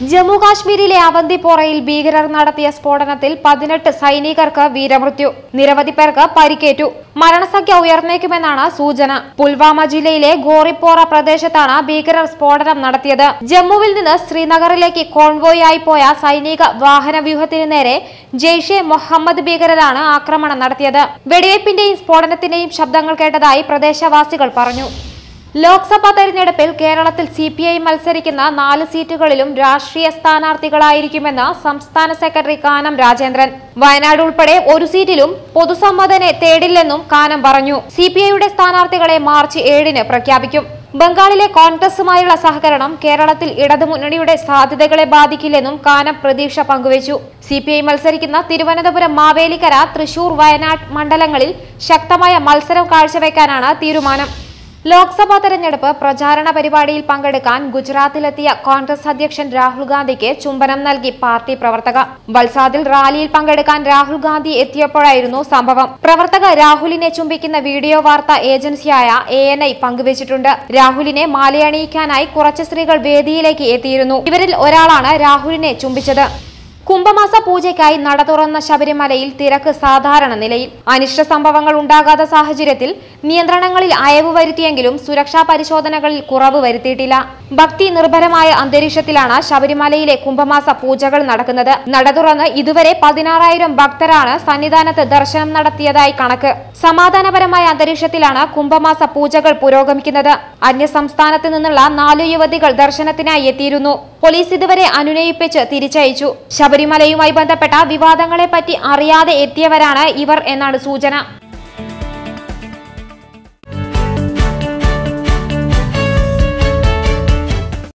ജമ്മു കാശ്മീരിലെ അവന്തിപ്പോറയിൽ ഭീകരർ നടത്തിയ സ്ഫോടനത്തിൽ 18 സൈനികർക്ക് വീരമൃത്യു, നിരവധി പേർക്ക് പരിക്കേറ്റു. മരണസംഖ്യ ഉയർന്നേക്കുമെന്നാണ് സൂചന. പുൽവാമ ജില്ലയിലെ ഗോറിപ്പോറ പ്രദേശത്താണ് ഭീകരർ സ്ഫോടനം നടത്തിയത്. ജമ്മുവിൽ നിന്ന് ശ്രീനഗറിലേക്ക് കോൺവോയായി പോയ സൈനിക വാഹനവ്യൂഹത്തിന് നേരെ ജെയ്ഷെ മുഹമ്മദ് ഭീകരരാണ് ആക്രമണം നടത്തിയത്. വെടിവയ്പിന്റെയും സ്ഫോടനത്തിന്റെയും ശബ്ദങ്ങൾ കേട്ടതായി പ്രദേശവാസികൾ പറഞ്ഞു. ലോക്സഭാ തെരഞ്ഞെടുപ്പിൽ കേരളത്തിൽ CPI മത്സരിക്കുന്ന 4 സീറ്റുകളിലും രാഷ്ട്രീയ സ്ഥാനാർത്ഥികളായിരിക്കുമെന്ന് സംസ്ഥാന സെക്രട്ടറി കാനം രാജേന്ദ്രൻ. വയനാട് ഉൾപ്പെടെ ഒരു സീറ്റിലും പൊതുസമ്മതനെ തേടില്ലെന്നും കാനം പറഞ്ഞു. CPIയുടെ സ്ഥാനാർത്ഥികളെ മാർച്ച് 7-ന് പ്രഖ്യാപിക്കും. ബംഗാളിലെ കോൺഗ്രസുമായുള്ള സഹകരണം കേരളത്തിൽ ഇടതുമുന്നണിയുടെ സാധ്യതകളെ ബാധിക്കില്ലെന്നും കാനം പ്രതീക്ഷ പങ്കുവച്ചു. CPI മത്സരിക്കുന്ന തിരുവനന്തപുരം, മാവേലിക്കര, തൃശൂർ, വയനാട് മണ്ഡലങ്ങളിൽ ശക്തമായ മത്സരം കാഴ്ചവെക്കാനാണ് തീരുമാനം. ലോക്സഭാ തെരഞ്ഞെടുപ്പ് പ്രചാരണ പരിപാടിയിൽ പങ്കെടുക്കാൻ ഗുജറാത്തിലെത്തിയ കോൺഗ്രസ് അധ്യക്ഷൻ രാഹുൽ ഗാന്ധിക്ക് ചുംബനം നൽകി പാർട്ടി പ്രവർത്തക. വൽസാദിൽ റാലിയിൽ പങ്കെടുക്കാൻ രാഹുൽ ഗാന്ധി എത്തിയപ്പോഴായിരുന്നു സംഭവം. പ്രവർത്തക രാഹുലിനെ ചുംബിക്കുന്ന വീഡിയോ വാർത്താ ഏജൻസിയായ ANI പങ്കുവച്ചിട്ടുണ്ട്. രാഹുലിനെ മാലയണിയിക്കാനായി കുറച്ച് സ്ത്രീകൾ വേദിയിലേക്ക് എത്തിയിരുന്നു. ഇവരിൽ ഒരാളാണ് രാഹുലിനെ ചുംബിച്ചത്. കുംഭമാസ പൂജയ്ക്കായി നട തുറന്ന ശബരിമലയിൽ തിരക്ക് സാധാരണ നിലയിൽ. അനിഷ്ട സംഭവങ്ങൾ ഉണ്ടാകാത്ത സാഹചര്യത്തിൽ നിയന്ത്രണങ്ങളിൽ അയവ് വരുത്തിയെങ്കിലും സുരക്ഷാ പരിശോധനകളിൽ കുറവ് വരുത്തിയിട്ടില്ല. ഭക്തി നിർഭരമായ അന്തരീക്ഷത്തിലാണ് ശബരിമലയിലെ കുംഭമാസ പൂജകൾ നടക്കുന്നത്. നട തുറന്ന് ഇതുവരെ 16,000 ഭക്തരാണ് സന്നിധാനത്ത് ദർശനം നടത്തിയതായി കണക്ക്. സമാധാനപരമായ അന്തരീക്ഷത്തിലാണ് കുംഭമാസ പൂജകൾ പുരോഗമിക്കുന്നത്. അന്യസംസ്ഥാനത്ത് നിന്നുള്ള 4 യുവതികൾ ദർശനത്തിനായി എത്തിയിരുന്നു. പോലീസ് ഇതുവരെ അനുനയിപ്പിച്ച് തിരിച്ചയച്ചു. ശബരിമലയുമായി ബന്ധപ്പെട്ട വിവാദങ്ങളെപ്പറ്റി അറിയാതെ എത്തിയവരാണ് ഇവർ എന്നാണ് സൂചന.